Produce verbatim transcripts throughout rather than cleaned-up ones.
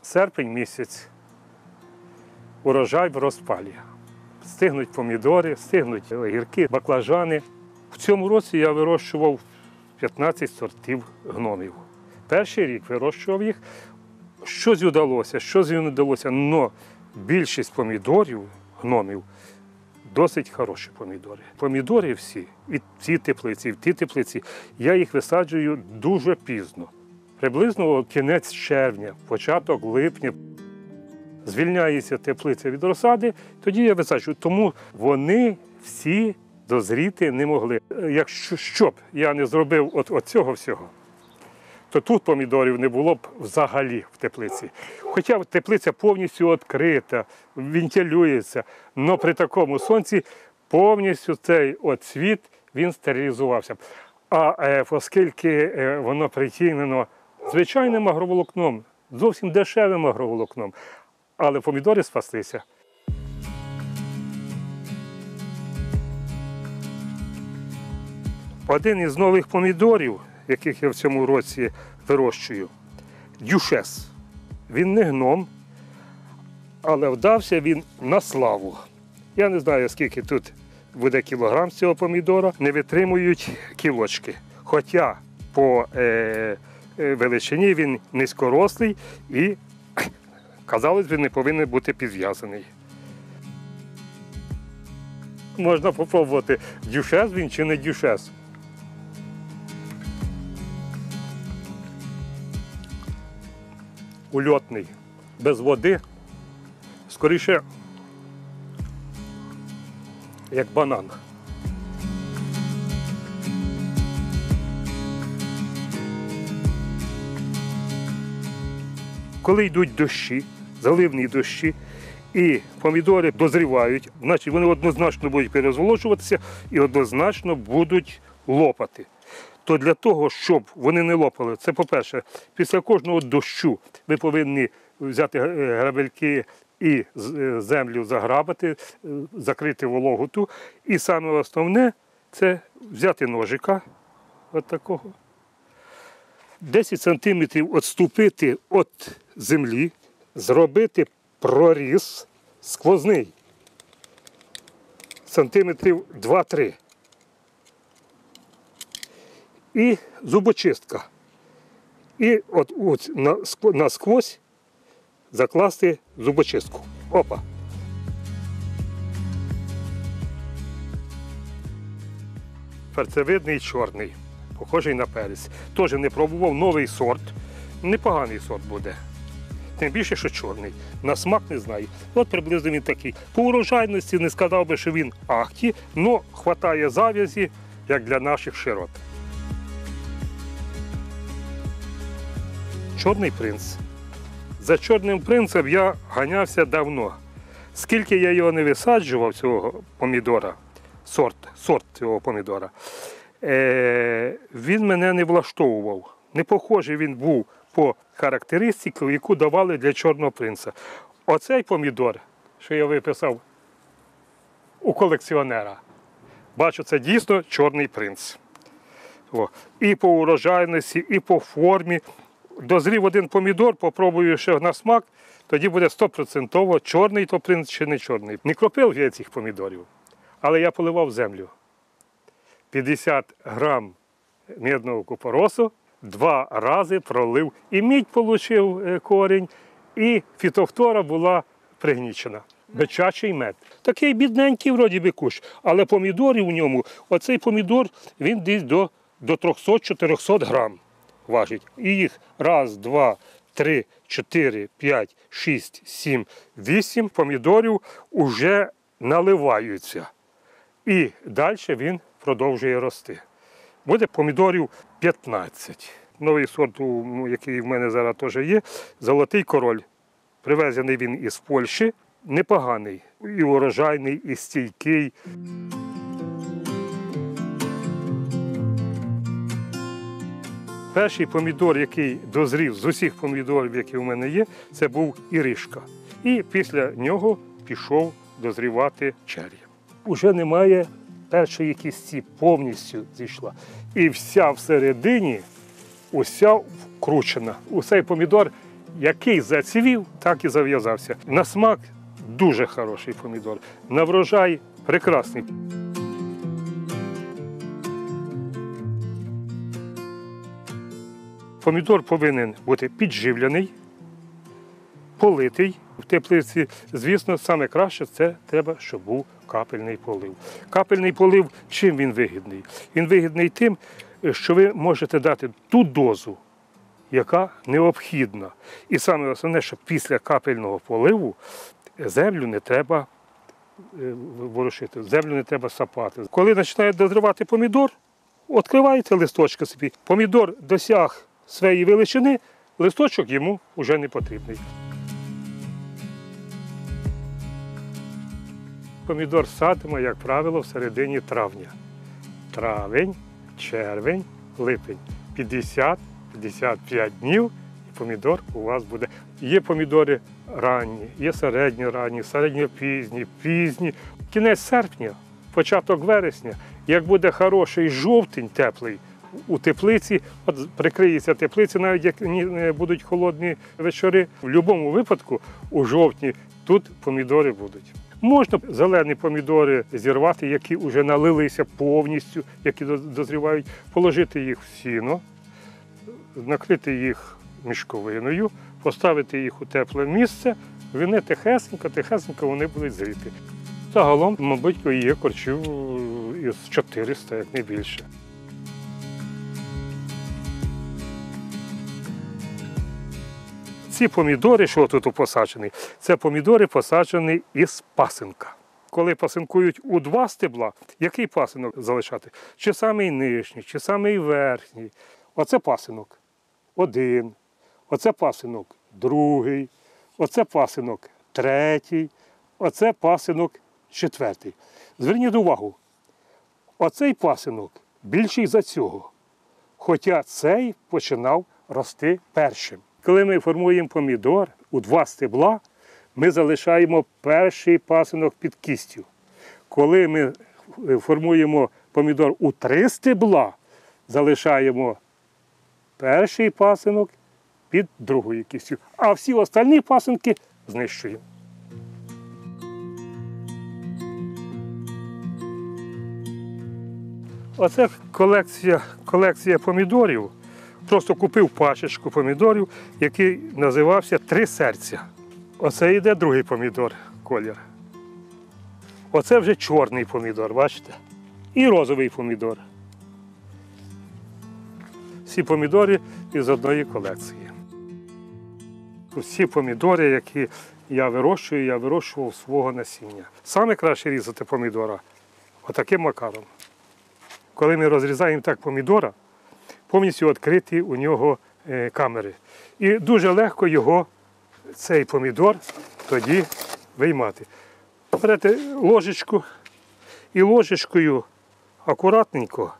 Серпень місяць, урожай в розпалі. Стигнуть помідори, стигнуть огірки, баклажани. В цьому році я вирощував п'ятнадцять сортів гномів. Перший рік вирощував їх. Щось вдалося, щось не вдалося, але більшість помідорів, гномів, досить хороші помідори. Помідори всі, і в цій теплиці, і в тій теплиці, я їх висаджую дуже пізно. Приблизно кінець червня, початок липня. Звільняється теплиця від розсади, тоді я висаджую. Тому вони всі дозріти не могли. Якщо щоб я не зробив от, от цього всього, то тут помідорів не було б взагалі в теплиці. Хоча теплиця повністю відкрита, вентилюється, але при такому сонці повністю цей от цвіт, він стерилізувався. А е, оскільки е, воно притінено звичайним агроволокном, зовсім дешевим агроволокном, але помідори спаслися. Один із нових помідорів, яких я в цьому році вирощую, дюшес. Він не гном, але вдався він на славу. Я не знаю, скільки тут буде кілограм з цього помідора, не витримують кілочки. Хоча по е, величині він низькорослий і, казалось би, не повинен бути підв'язаний. Можна спробувати, дюшес він чи не дюшес. Ульотний, без води, скоріше, як банан. Коли йдуть дощі, заливні дощі, і помідори дозрівають, значить вони однозначно будуть перезволожуватися і однозначно будуть лопати. То для того, щоб вони не лопали, це, по-перше, після кожного дощу ви повинні взяти грабельки і землю заграбати, закрити вологу ту. І саме основне – це взяти ножика, от такого, десять сантиметрів відступити від землі, зробити проріз сквозний, сантиметрів два-три. І зубочистка. І от, от насквозь закласти зубочистку. Опа. Перцевидний чорний, похожий на перець. Теж не пробував, новий сорт. Непоганий сорт буде. Тим більше, що чорний. На смак не знаю. От приблизно він такий. По урожайності не сказав би, що він ахті, але хватає зав'язі, як для наших широт. Чорний принц. За чорним принцем я ганявся давно. Скільки я його не висаджував, цього помідора, сорт, сорт цього помідора, е, він мене не влаштовував. Не похожий він був по характеристиці, яку давали для чорного принца. Оцей помідор, що я виписав у колекціонера, бачу, це дійсно чорний принц. О. І по урожайності, і по формі. Дозрів один помідор, попробую ще на смак, тоді буде стопроцентово чорний то принц чи не чорний. Не кропив я цих помідорів, але я поливав землю. п'ятдесят грам мідного купоросу два рази пролив. І мідь отримав корінь, і фітофтора була пригнічена. Бичачий мед. Такий бідненький вроді би кущ, але помідорів у ньому, оцей помідор, він десь до, до триста-чотириста грам важить. І їх раз, два, три, чотири, п'ять, шість, сім, вісім помідорів вже наливаються. І далі він продовжує рости. Буде помідорів п'ятнадцять. Новий сорт, який в мене зараз теж є, золотий король. Привезений він із Польщі. Непоганий. І урожайний, і стійкий. Перший помідор, який дозрів з усіх помідорів, які в мене є, це був іришка. І після нього пішов дозрівати черрі. Уже немає першої кісті, повністю зійшла. І вся всередині, уся вкручена. Усей помідор який зацвів, так і зав'язався. На смак дуже хороший помідор, на врожай прекрасний. Помідор повинен бути підживлений, политий. В теплиці, звісно, саме краще це треба, щоб був капельний полив. Капельний полив, чим він вигідний? Він вигідний тим, що ви можете дати ту дозу, яка необхідна. І саме основне, що після капельного поливу землю не треба ворушити, землю не треба сапати. Коли починає дозрівати помідор, відкриваєте листочки собі. Помідор досяг своєї величини, листочок йому вже не потрібний. Помідор садимо, як правило, в середині травня. Травень, червень, липень. п'ятдесят - п'ятдесят п'ять днів і помідор у вас буде. Є помідори ранні, є середньоранні, середньопізні, пізні. Кінець серпня, початок вересня, як буде хороший жовтень теплий у теплиці, от прикриється теплиця, навіть як будуть холодні вечори. В будь-якому випадку у жовтні тут помідори будуть. Можна зелені помідори зірвати, які вже налилися повністю, які дозрівають, положити їх в сіно, накрити їх мішковиною, поставити їх у тепле місце, вони тихесенько, тихесенько вони будуть зріти. Загалом, мабуть, є корчів із чотириста, як не більше. Ці помідори, що тут посаджені, це помідори посаджені із пасинка. Коли пасинкують у два стебла, який пасинок залишати? Чи самий нижній, чи самий верхній. Оце пасинок один, оце пасинок другий, оце пасинок третій, оце пасинок четвертий. Зверніть увагу, оцей пасинок більший за цього, хоча цей починав рости першим. Коли ми формуємо помідор у два стебла, ми залишаємо перший пасинок під кістю. Коли ми формуємо помідор у три стебла, залишаємо перший пасинок під другою кістю, а всі остальні пасинки знищуємо. Оце колекція, колекція помідорів. Просто купив пачечку помідорів, який називався «Три серця». Оце йде другий помідор, колір. Оце вже чорний помідор, бачите? І розовий помідор. Всі помідори із одної колекції. Всі помідори, які я вирощую, я вирощував свого насіння. Саме краще різати помідора отаким макаром. Коли ми розрізаємо так помідора, повністю відкриті у нього камери. І дуже легко його, цей помідор, тоді виймати. Берете ложечку і ложечкою акуратненько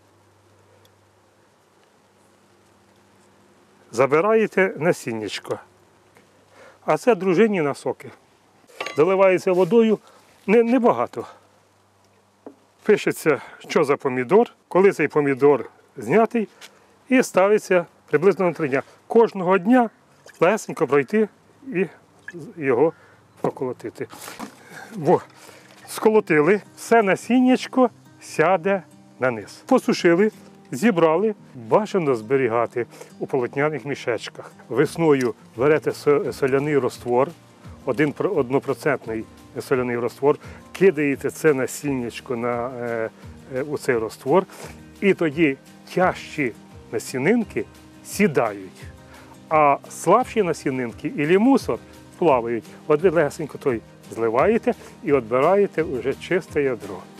забираєте насіннячко. А це дружинні соки. Заливається водою небагато. Пишеться, що за помідор, коли цей помідор знятий, і ставиться приблизно на три дня. Кожного дня легенько пройти і його поколотити. Во. Сколотили, все насіннячко сяде на низ. Посушили, зібрали, бажано зберігати у полотняних мішечках. Весною берете соляний розтвор, один, однопроцентний соляний розтвор, кидаєте це насіннячко на, е, е, у цей розтвор, і тоді тяжчі насінинки сідають, а слабші насінинки і мусор плавають. От ви легесенько той зливаєте і відбираєте вже чисте ядро.